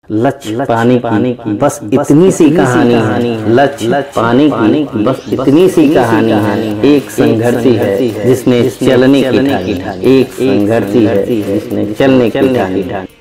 लक्ष्य पाने की बस इतनी सी कहानी है। लक्ष्य पाने की बस इतनी सी कहानी है। एक संघर्षी है जिसने चलने की ठानी, एक संघर्षी है जिसने चलने की ठानी।